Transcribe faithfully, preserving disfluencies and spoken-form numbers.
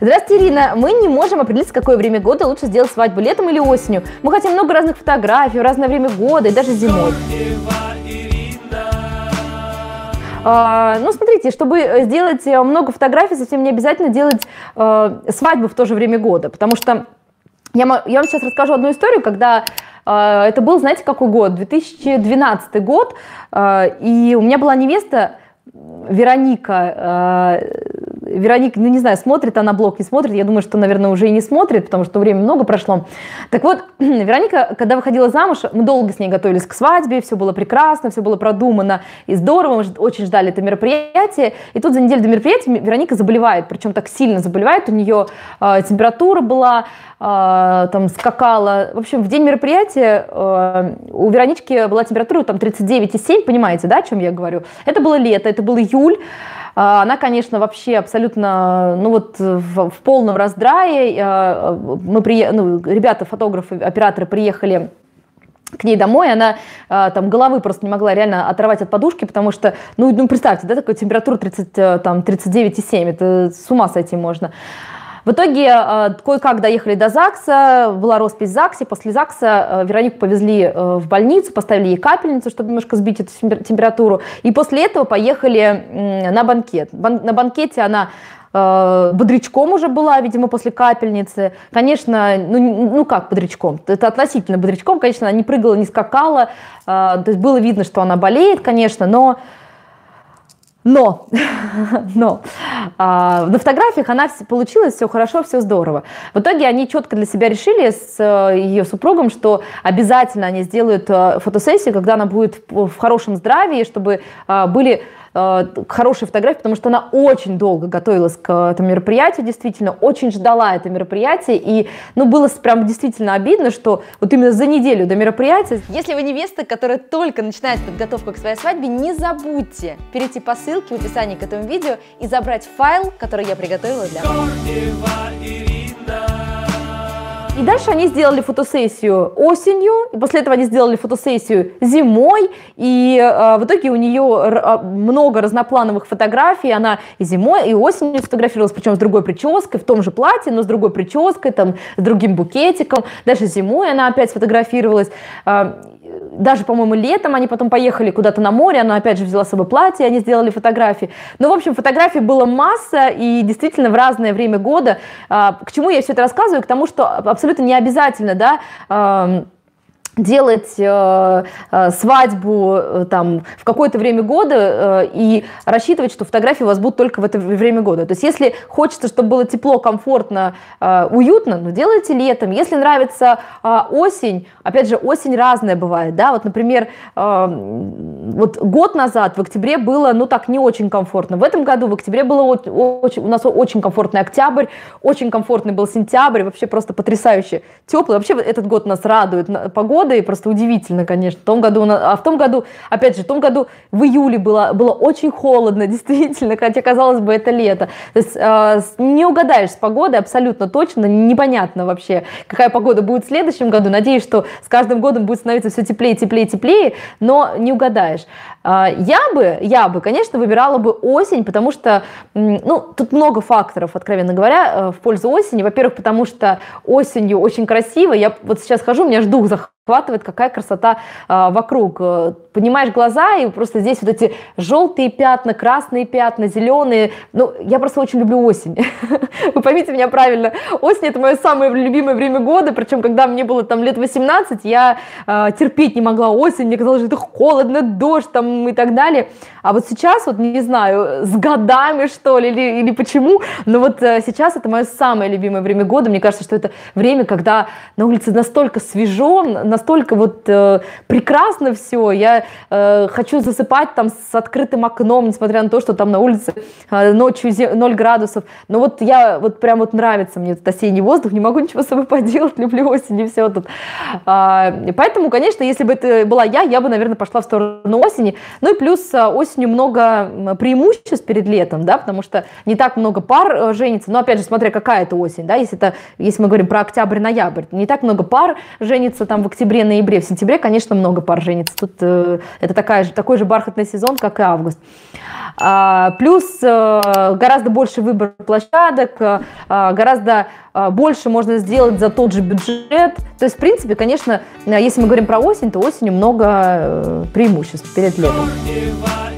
Здравствуйте, Ирина. Мы не можем определиться, какое время года лучше сделать свадьбу, летом или осенью. Мы хотим много разных фотографий, в разное время года и даже зимой. А, ну, смотрите, чтобы сделать много фотографий, совсем не обязательно делать а, свадьбу в то же время года, потому что я, я вам сейчас расскажу одну историю, когда а, это был, знаете, какой год? две тысячи двенадцатый год, а, и у меня была невеста Вероника. А, Вероника, ну не знаю, смотрит она блог, не смотрит, я думаю, что, наверное, уже и не смотрит, потому что времени много прошло. Так вот, Вероника, когда выходила замуж, мы долго с ней готовились к свадьбе, все было прекрасно, все было продумано и здорово, мы очень ждали это мероприятие, и тут за неделю до мероприятия Вероника заболевает, причем так сильно заболевает, у нее э, температура была, э, там скакала, в общем, в день мероприятия э, у Веронички была температура там тридцать девять и семь, понимаете, да, о чем я говорю? Это было лето, это был июль. Она, конечно, вообще абсолютно, ну вот в, в полном раздрае. Мы при... ну, ребята, фотографы, операторы приехали к ней домой, она там головы просто не могла реально оторвать от подушки, потому что, ну, ну представьте, да, такая температура тридцать, там, тридцать девять и семь, это с ума сойти можно. В итоге э, кое-как доехали до ЗАГСа, была роспись в ЗАГСе, после ЗАГСа э, Веронику повезли э, в больницу, поставили ей капельницу, чтобы немножко сбить эту температуру, и после этого поехали э, на банкет. Бан на банкете она э, бодрячком уже была, видимо, после капельницы. Конечно, ну, ну как бодрячком, это относительно бодрячком, конечно, она не прыгала, не скакала, э, то есть было видно, что она болеет, конечно, но... Но, но а, на фотографиях она получилась, все хорошо, все здорово. В итоге они четко для себя решили с ее супругом, что обязательно они сделают фотосессию, когда она будет в, в хорошем здравии, чтобы а, были а, хорошие фотографии, потому что она очень долго готовилась к этому мероприятию, действительно, очень ждала это мероприятие, и ну, было прям действительно обидно, что вот именно за неделю до мероприятия... Если вы невеста, которая только начинает подготовку к своей свадьбе, не забудьте перейти по ссылке в описании к этому видео и забрать файл, который я приготовила для вас. И дальше они сделали фотосессию осенью, и после этого они сделали фотосессию зимой, и э, в итоге у нее много разноплановых фотографий, она и зимой, и осенью сфотографировалась, причем с другой прической, в том же платье, но с другой прической, там, с другим букетиком, даже зимой она опять сфотографировалась. Э, Даже, по-моему, летом они потом поехали куда-то на море, она опять же взяла с собой платье, они сделали фотографии. Ну, в общем, фотографий было масса, и действительно в разное время года. К чему я все это рассказываю? К тому, что абсолютно не обязательно, да, делать э, э, свадьбу э, там, в какое-то время года э, и рассчитывать, что фотографии у вас будут только в это время года. То есть если хочется, чтобы было тепло, комфортно, э, уютно, ну делайте летом. Если нравится э, осень, опять же, осень разная бывает. Да? Вот, например, э, вот год назад в октябре было ну так не очень комфортно. В этом году в октябре было очень, у нас очень комфортный октябрь, очень комфортный был сентябрь, вообще просто потрясающе теплый. Вообще этот год нас радует погода. И просто удивительно, конечно. В том году, а в том году, опять же, в том году в июле было, было очень холодно, действительно, хотя, казалось бы, это лето. То есть э, не угадаешь с погодой абсолютно точно, непонятно вообще, какая погода будет в следующем году. Надеюсь, что с каждым годом будет становиться все теплее, теплее, теплее, но не угадаешь. Э, я бы, я бы, конечно, выбирала бы осень, потому что, ну, тут много факторов, откровенно говоря, э, в пользу осени. Во-первых, потому что осенью очень красиво. Я вот сейчас хожу, у меня аж дух захватывает, какая красота э, вокруг. Поднимаешь глаза, и просто здесь вот эти желтые пятна, красные пятна, зеленые. Ну, я просто очень люблю осень. Вы поймите меня правильно. Осень – это мое самое любимое время года, причем, когда мне было там лет восемнадцать, я э, терпеть не могла осень, мне казалось, что это холодно, дождь там и так далее. А вот сейчас, вот не знаю, с годами, что ли, или, или почему, но вот э, сейчас это мое самое любимое время года. Мне кажется, что это время, когда на улице настолько свежо, настолько вот э, прекрасно все. Я э, хочу засыпать там с открытым окном, несмотря на то, что там на улице э, ночью ноль градусов. Но вот я вот прям вот нравится мне этот осенний воздух, не могу ничего с собой поделать, люблю осень и все тут. А, поэтому, конечно, если бы это была я, я бы, наверное, пошла в сторону осени. Ну и плюс осенью много преимуществ перед летом, да, потому что не так много пар женится. Но опять же, смотря какая это осень, да, если, это, если мы говорим про октябрь-ноябрь, не так много пар женится там в октябре, октябре-ноябре. В сентябре, конечно, много пар женится. Тут э, это такая же, такой же бархатный сезон, как и август. А, плюс э, гораздо больше выбор площадок, э, гораздо э, больше можно сделать за тот же бюджет. То есть, в принципе, конечно, если мы говорим про осень, то осенью много э, преимуществ перед летом.